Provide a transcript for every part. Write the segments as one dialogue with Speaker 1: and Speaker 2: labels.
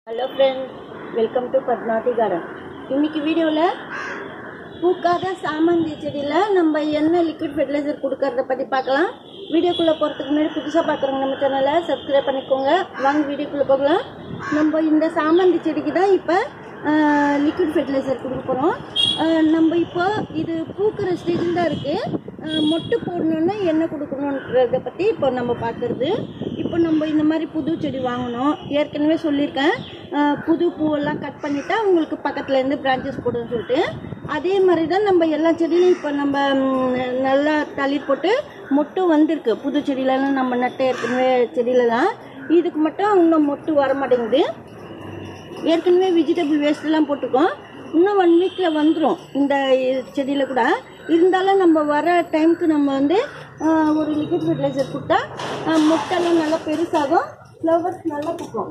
Speaker 1: Hello friends, welcome to Padmavati garden. इनकी वीडियोல பூக்காத சாமந்தி செடியில நம்ம என்ன லிக்விட் ஃபெர்டிலைசர் கொடுக்கறத பத்தி பார்க்கலாம்। வீடியோக்குள்ள போறதுக்கு முன்னாடி புதுசா பார்க்குறவங்க நம்ம சேனலை சப்ஸ்கிரைப் பண்ணிக்கோங்க। வாங்க வீடியோக்குள்ள போகலாம்। நம்ம இந்த சாமந்தி செடிக்கு தான் இப்போ லிக்விட் ஃபெர்டிலைசர் கொடுக்க போகிறோம்। நம்ம இப்போ இது பூக்கிற ஸ்டேஜில் தான் இருக்குது। மொட்டு போடணுன்னா என்ன கொடுக்கணுன்றதை பற்றி இப்போ நம்ம பார்க்குறது। இப்போ நம்ம இந்த மாதிரி புது செடி வாங்கணும்। ஏற்கனவே சொல்லியிருக்கேன், புது பூவெல்லாம் கட் பண்ணிட்டா உங்களுக்கு பக்கத்துலேருந்து பிரான்ச்சஸ் போடுன்னு சொல்லிட்டு, அதே மாதிரி தான் நம்ம எல்லா செடியிலும் இப்போ நம்ம நல்லா தளிர் போட்டு மொட்டு வந்திருக்கு। புது செடியிலலாம் நம்ம நட்டு ஏற்கனவே செடியிலலாம் இதுக்கு மட்டும் இன்னும் மொட்டு வர மாட்டேங்குது। ஏற்கனவே வெஜிடபிள் வேஸ்ட்லாம் போட்டிருக்கோம், இன்னும் 1 வீக்கில் வந்துடும் இந்த செடியில் கூட। இருந்தாலும் நம்ம வர டைமுக்கு நம்ம வந்து ஒரு லிக்விட் ஃபெர்டிலைசர் கொடுத்தா மொட்டெல்லாம் நல்லா பெருசாகும், ஃப்ளவர்ஸ் நல்லா பூக்கும்।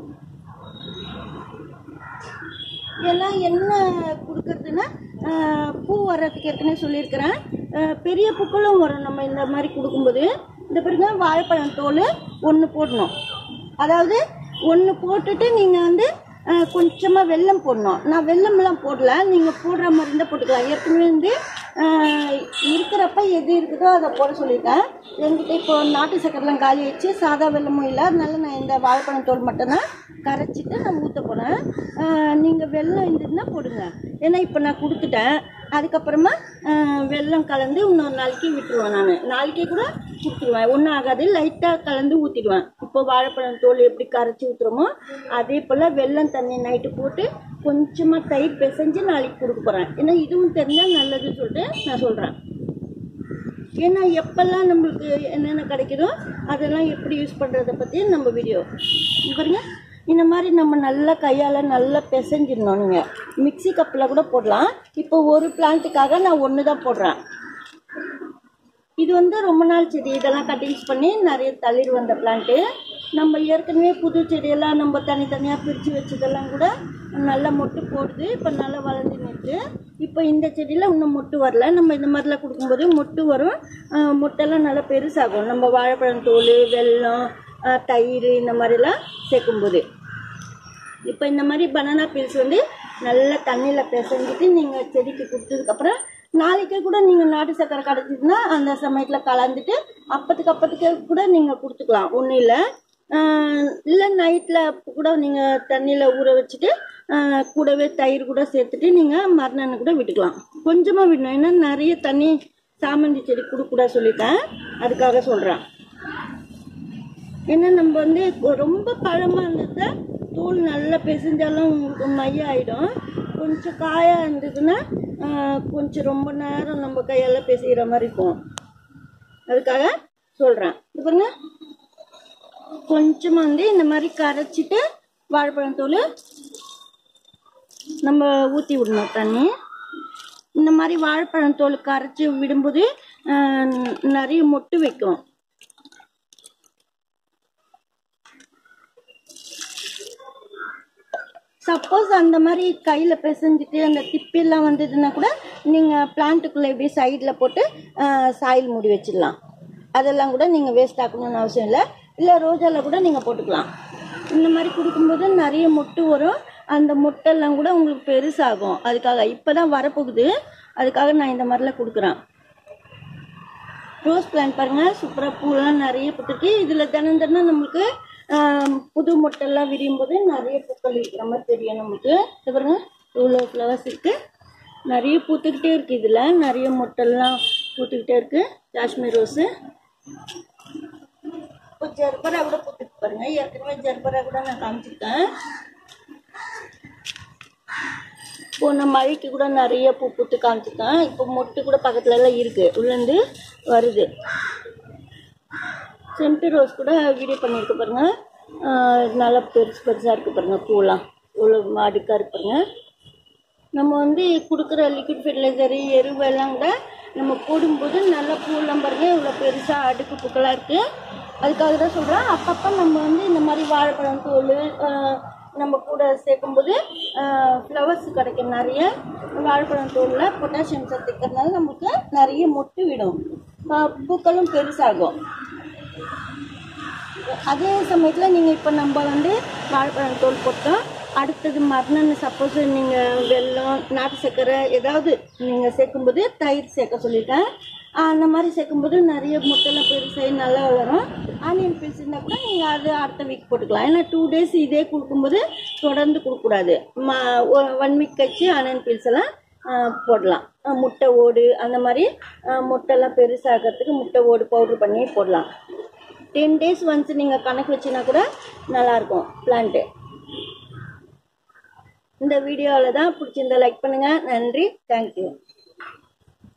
Speaker 1: ஏன்னா என்ன கொடுக்கறதுன்னா பூ வர்றதுக்கு ஏற்கனவே சொல்லியிருக்கிறேன், பெரிய பூக்களும் வரும் நம்ம இந்த மாதிரி கொடுக்கும்போது। இந்த பிறகு வாழைப்பழம் தோல் 1 போடணும், அதாவது 1 போட்டுட்டு நீங்கள் வந்து கொஞ்சமாக வெல்லம் போடணும்। நான் வெல்லம்லாம் போடல, நீங்கள் போடுற மாதிரி இருந்தால் போட்டுக்கலாம்। ஏற்கனவே வந்து இருக்கிறப்ப எது இருக்குதோ அதை போட சொல்லியிருக்கேன்। என்கிட்ட இப்போ நாட்டு சக்கரெலாம் காலி ஆயிடுச்சு, சாதா வெல்லமும் இல்லை, அதனால நான் இந்த வாழைப்பழம் தோல் மட்டும்தான் கரைச்சிட்டு நான் ஊற்ற போகிறேன்। நீங்கள் வெல்லம் இருந்ததுன்னா போடுங்க, ஏன்னா இப்போ நான் கொடுத்துட்டேன்। அதுக்கப்புறமா வெல்லம் கலந்து இன்னொரு நாளைக்கு விட்டுருவேன், நான் நாளைக்கே கூட கொடுத்துருவேன், ஒன்றும் ஆகாது, லைட்டாக கலந்து ஊற்றிடுவேன்। இப்போ வாழைப்பழம் தோல் எப்படி கரைச்சி ஊற்றுறோமோ அதே போல் வெல்லம் தண்ணி நைட்டு போட்டு கொஞ்சமாக தயிர் பிசைஞ்சு நாளைக்கு கொடுக்க போகிறேன்। ஏன்னா இதுவும் தெரிஞ்சால் நல்லதுன்னு சொல்லிட்டு நான் சொல்கிறேன்। ஏன்னா எப்பெல்லாம் நம்மளுக்கு என்னென்ன கிடைக்குதோ அதெல்லாம் எப்படி யூஸ் பண்ணுறதை பற்றி நம்ம வீடியோ பாருங்க। இந்த மாதிரி நம்ம நல்லா கையால் நல்லா பிசைஞ்சிடணும்। நீங்கள் மிக்சி கப்பில் கூட போடலாம்। இப்போ ஒரு பிளான்ட்டுக்காக நான் 1 தான் போடுறேன்। இது வந்து ரொம்ப நாள் செடி, இதெல்லாம் கட்டிங்ஸ் பண்ணி நிறைய தளிர் வந்த பிளான்ட்டு। நம்ம ஏற்கனவே புது செடியெல்லாம் நம்ம தனித்தனியாக பிரித்து வச்சதெல்லாம் கூட நல்லா மொட்டு போடுது, இப்போ நல்லா வளர்ந்து நிற்கு। இப்போ இந்த செடியில் இன்னும் மொட்டு வரல, நம்ம இந்த மாதிரிலாம் கொடுக்கும்போது மொட்டு வரும், மொட்டெல்லாம் நல்லா பெருசாகும் நம்ம வாழைப்பழம் தோல், வெல்லம், தயிர் இந்த மாதிரிலாம் சேர்க்கும்போது। இப்போ இந்த மாதிரி பனானா பீல்ஸ் வந்து நல்லா தண்ணியில் பிசைஞ்சிட்டு நீங்கள் செடிக்கு கொடுத்ததுக்கப்புறம் நாளைக்கே கூட நீங்கள் நாட்டு சக்கரை கிடச்சிதுன்னா அந்த சமயத்தில் கலந்துட்டு அப்பத்துக்கு கூட நீங்கள் கொடுத்துக்கலாம், ஒன்றும் இல்லை। இல்லை நைட்டில் கூட நீங்கள் தண்ணியில் ஊற வச்சுட்டு கூடவே தயிர் கூட சேர்த்துட்டு நீங்கள் மறுநாள் கூட விட்டுக்கலாம்। கொஞ்சமாக விடணும், ஏன்னா நிறைய தண்ணி சாமந்தி செடி கொடுக்கூடாது சொல்லிட்டேன், அதுக்காக சொல்கிறேன்। ஏன்னா நம்ம வந்து ரொம்ப பழமாக இருந்தது தூள் நல்லா பிசைஞ்சாலும் உங்களுக்கு மையம் ஆகிடும், கொஞ்சம் காயாக இருந்ததுன்னா கொஞ்சம் ரொம்ப நேரம் நம்ம கையால் பிசைகிற மாதிரி இருக்கும், அதுக்காக சொல்கிறேன்। இது பாருங்க, கொஞ்சமாக வந்து இந்த மாதிரி கரைச்சிட்டு வாழைப்பழம் தோல் நம்ம ஊற்றி விடணும் தண்ணி। இந்த மாதிரி வாழைப்பழம் தோல் கரைச்சி விடும்போது நிறைய மொட்டு வைக்கும்। சப்போஸ் அந்த மாதிரி கையில் பிசைஞ்சிட்டு அந்த திப்பெல்லாம் வந்ததுன்னா கூட நீங்கள் பிளான்ட்டுக்குள்ளே இப்படி சைடில் போட்டு சாயில் மூடி வச்சிடலாம், அதெல்லாம் கூட நீங்கள் வேஸ்ட் ஆக்கணும்னு அவசியம் இல்லை। இல்லை ரோஜாவில் கூட நீங்கள் போட்டுக்கலாம்। இந்த மாதிரி கொடுக்கும்போது நிறைய மொட்டு வரும், அந்த மொட்டெல்லாம் கூட உங்களுக்கு பெருசாகும், அதுக்காக இப்போ தான் வரப்போகுது, அதுக்காக நான் இந்த மாதிரிலாம் கொடுக்குறேன்। ரோஸ் பிளான்ட் பாருங்கள், சூப்பராக பூலாம் நிறைய போட்டுருக்கு। இதில் தினம் நம்மளுக்கு புது மொட்டெல்லாம் விரியும் போது நிறைய பூக்கள் இருக்கிற மாதிரி தெரியும் நம்மளுக்கு। இது பாருங்க, இவ்வளோ ஃப்ளவர்ஸ் இருக்குது, நிறைய பூத்துக்கிட்டே இருக்குது, இதில் நிறைய மொட்டெல்லாம் பூத்துக்கிட்டே இருக்குது। காஷ்மீர் ரோஸு, இப்போ ஜர்பரா கூட பூத்துட்டு பாருங்க, ஏற்கனவே ஜர்பரா கூட நான் காமிச்சிருக்கேன்। போன மழைக்கு கூட நிறைய பூ பூத்து காமிச்சிருக்கேன், இப்போ மொட்டு கூட பக்கத்துலலாம் இருக்குது, உள்ளேருந்து வருது। சென்ட் ரோஸ் கூட வீடியோ பண்ணியிருக்க பாருங்க, நல்லா பெருசாக இருக்குது பாருங்கள், பூலாம் இவ்வளோ அடுக்காக இருக்கு பாருங்க। நம்ம வந்து கொடுக்குற லிக்விட் ஃபெர்டிலைசரு எருவெல்லாம் கூட நம்ம போடும்போது நல்லா பூலாம் பாருங்கள் இவ்வளோ பெருசாக அடுக்கு பூக்களாக இருக்குது, அதுக்காக தான் சொல்கிறேன்। அப்பப்போ நம்ம வந்து இந்த மாதிரி வாழைப்பழம் தோல் நம்ம கூட சேர்க்கும்போது ஃப்ளவர்ஸ் கிடைக்கும் நிறைய। வாழைப்பழம் தோலில் பொட்டாசியம் சத்து இருக்கிறதுனால நமக்கு நிறைய மொட்டு விடும், பூக்களும் பெருசாகும்। அதே சமயத்தில் நீங்கள் இப்போ நம்ம வந்து வாழைப்பழம் தோல் போட்டோம், அடுத்தது மறுநாள் சப்போஸ் நீங்கள் வெல்லம் நாட்டு சர்க்கரை ஏதாவது நீங்கள் சேர்க்கும்போது தயிர் சேர்க்க சொல்லியிருக்கேன். அந்த மாதிரி சேர்க்கும்போது நிறைய முட்டைலாம் பெருசாகி நல்லா வளரும். ஆனியன் பீல்ஸ் இருந்தால் கூட நீங்கள் அது அடுத்த வீக் போட்டுக்கலாம். ஏன்னா 2 days இதே கொடுக்கும்போது தொடர்ந்து கொடுக்கக்கூடாது. 1 week கழிச்சு ஆனியன் பீல்ஸ் எல்லாம் போடலாம். முட்டை ஓடு அந்த மாதிரி முட்டைலாம் பெருசாகிறதுக்கு முட்டை ஓடு பவுட்ரு பண்ணி போடலாம். 10 days ஒன்ஸ் நீங்கள் கணக்கு வச்சினா கூட நல்லாயிருக்கும் பிளான்ட்டு. இந்த வீடியோவில் தான் பிடிச்சிருந்தா லைக் பண்ணுங்கள். நன்றி. தேங்க்யூ.